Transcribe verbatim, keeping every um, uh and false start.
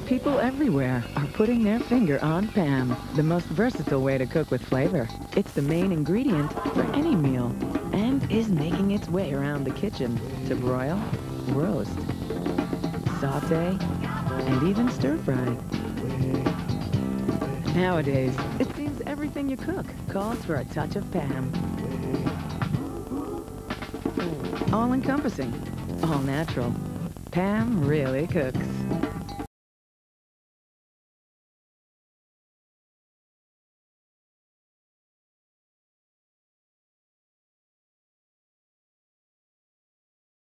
People everywhere are putting their finger on Pam, the most versatile way to cook with flavor. It's the main ingredient for any meal and is making its way around the kitchen to broil, roast, saute, and even stir-fry. Nowadays, it seems everything you cook calls for a touch of Pam. All-encompassing, all natural. Pam really cooks.